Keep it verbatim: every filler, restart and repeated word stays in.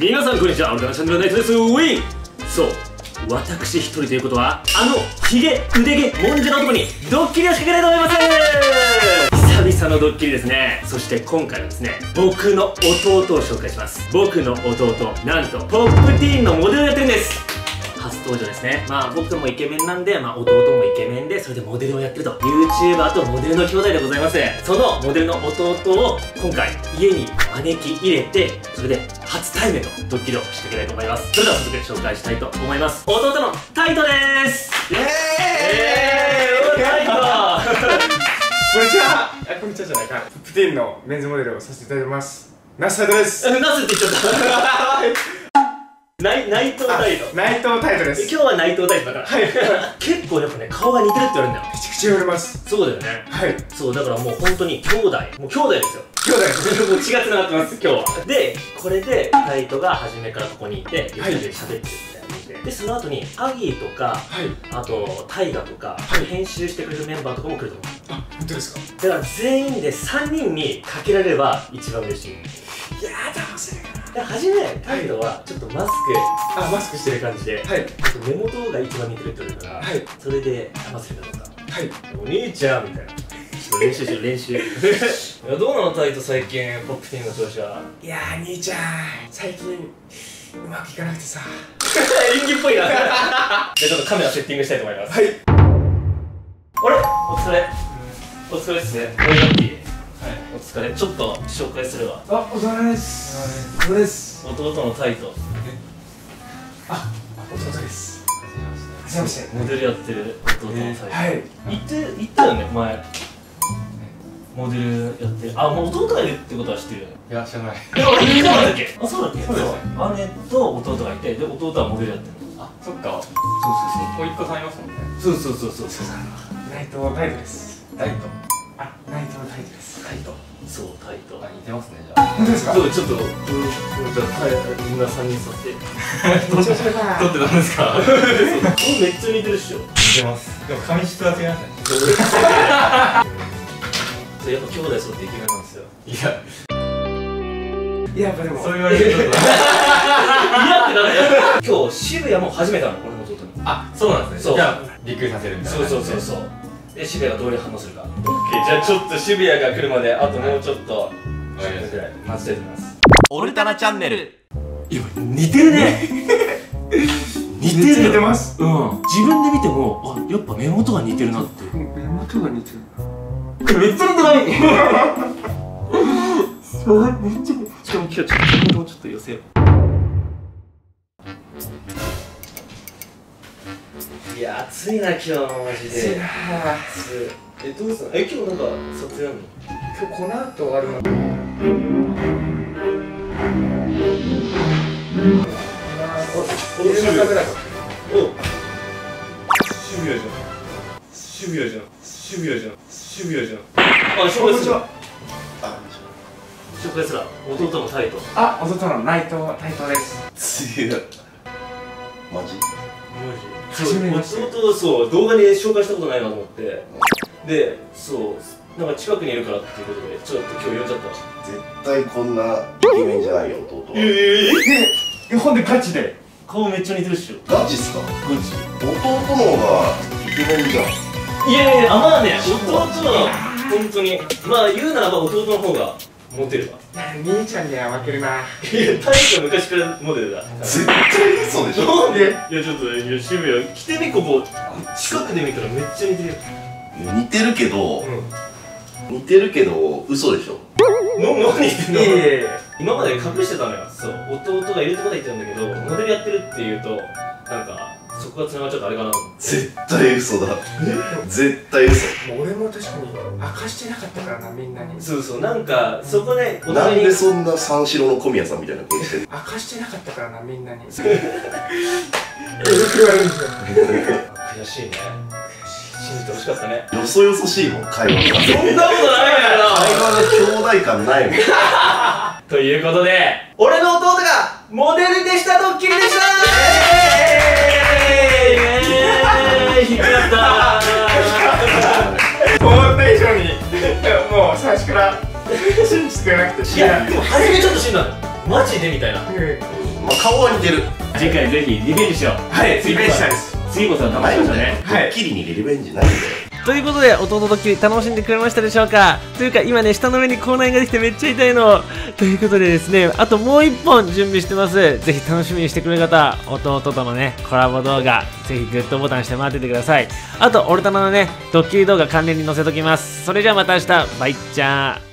皆さんこんにちは、オルタナチャンネルナイトです。ウィン。そう、私一人ということはあのヒゲ腕毛もんじゃの男にドッキリを仕掛けたいと思います。久々のドッキリですね。そして今回はですね、僕の弟を紹介します。僕の弟、なんとポップティーンのモデルをやってるんです。初登場ですね。まあ僕もイケメンなんで、まあ弟もイケメンで、それでモデルをやってると YouTuber とモデルの兄弟でございます。そのモデルの弟を今回家に招き入れて、それで初対面のドッキリを仕掛けたいと思います。それでは早速紹介したいと思います。弟のタイトです。イエーイ、えー、タイトこんにちは。あ、こんにちはじゃないか。ポップティーンのメンズモデルをさせていただいてます。ナスタイトです。 ナスって言っちゃった内内藤タイト。 内藤タイトです。 今日は内藤タイトだから。はい。結構やっぱね、顔が似てるって言われるんだよ。 めちゃくちゃ言われます。 そうだよね。はい。そうだからもう本当に兄弟、もう兄弟ですよ。 兄弟です。 もう血が繋がってます今日は。で、これでタイトが初めからここにいて、よん人で喋ってるみたいな感じで。で、その後にアギーとか、あとタイガとか、編集してくれるメンバーとかも来ると思う。 あ、本当ですか。 だから全員でさんにんにかけられれば一番嬉しい。いやー、騙せるかな。で初めタイトはちょっとマスク、 あ、マスクしてる感じで、はい、目元が一番似てるって言われるから、はい、それで騙せるかどうか。はい、お兄ちゃんみたいな。ちょっと練習しよう練習。いや、どうなのタイト最近ポップティーンの調子は。 いやー兄ちゃん最近うまくいかなくてさ。 演技っぽいな。じゃあちょっとカメラセッティングしたいと思います。はい。あれお疲れ。お疲れっすね。おいラッキー。お疲れ。ちょっと紹介するわ。 あ、お疲れです。お疲れです。 弟のタイト。 あ、弟です。はじめまして。 モデルやってる弟のタイト。 はい。 言って言ったよね前。モデルやってる。あ、もう弟がいるってことは知ってるよね。 いや、知らない。 え、そうなんだっけ。あ、そうだっけ。そうですね。姉と弟がいて、で弟はモデルやってる。 あ、そっか。そうそうそう。おいっ子さんいますもんね。 そうそうそうそうそう。 内藤タイトです。タイト。あ、内藤タイトです。タイト。 そう、タイト。 あ、似てますね、じゃあ。本当ですか。 そう、ちょっと、うん、じゃあ、みんなさんにんさせて。 撮ってたんですか。 そう、めっちゃ似てるっしょ。 似てます。でも髪質は違いますね。 そう、やっぱ兄弟そうってイケメンなんですよ。いや。 いや、やっぱでも。 そう言われると。いやってなんだよ。今日渋谷も初めてなの、俺の弟に。あ、そうなんですね。そう。じゃあ、びっくりさせるみたいな。そうそうそうそう。で、渋谷がどういう反応するか。オッケー、じゃあちょっと渋谷が来るまであともうちょっとじゅっぷんくらい待ちたいと思います。オルタナチャンネル。いや、似てるね。似てる。似てます。うん。自分で見ても、あ、やっぱ目元が似てるなって。 目元が似てる。 これめっちゃ似てない。そう、めっちゃ。しかも今日ちょっと自分もちょっと寄せよう。いや、暑いな今日マジで。暑いな。え、どうすんの？え、今日なんか撮影あるの？ 今日この後終わるの。 お、お、渋谷だ。お、渋谷じゃん。渋谷じゃん。渋谷じゃん。渋谷じゃん。あ、紹介する。あ、紹介する。弟のタイト。 あ、弟の内藤タイトです。 強い。マジ？マジ。 初めまして。 弟、そう動画で紹介したことないなと思って、で、そうなんか近くにいるからっていうことでちょっと今日呼んじゃった。 絶対こんなイケメンじゃないよ弟は。 ええ、ほんでガチで顔めっちゃ似てるっしょ。 ガチっすか。 ガチ。 弟の方がイケメンじゃん。 いやいや、あ、まあね、弟は本当にまあ言うならば弟の方がモテるわ。 兄ちゃんには負けるな。いや、 タイト昔からモデルだ。 絶対嘘でしょ。 なんで？いや、ちょっといや、渋谷来てみ、ここ近くで見たらめっちゃ似てるよ。 似てるけど、似てるけど嘘でしょ。 な、何言ってんの。今まで隠してたのよ。そう、弟がいるってことは言ってたんだけど、モデルやってるっていうとなんかそこが繋がっちゃうとあれかなと思って。 絶対嘘だ。絶対嘘。 もう俺も確かに明かしてなかったからな、みんなに。 そうそう、なんかそこでなんでそんな三四郎の小宮さんみたいな声してる。 明かしてなかったからな、みんなに。よく言われるんですよ。 悔しいね。信じてほしかったね。 よそよそしいもん、会話が。 そんなことないやろ。 会話の兄弟感ないもん。 ということで、俺の弟がモデルでしたドッキリでした。引っかかった。 思った以上にもう最初から信じてくれなくて。 いや、でも初めちょっと死んだのマジでみたいな。 まあ顔は似てる。 次回ぜひリベンジしよう。 はいリベンジしたいです。 次こそは楽しみましたね。 ドッキリにリベンジないんだよ。 ということで、弟ドッキリ楽しんでくれましたでしょうか。というか、今ね、下の上に口内ができてめっちゃ痛いの。ということでですね、あともう一本準備してます。ぜひ楽しみにしてくれる方、弟とのね、コラボ動画、ぜひグッドボタンして待っててください。あと、オルタナのね、ドッキリ動画関連に載せときます。それじゃあまた明日、バイッチャー。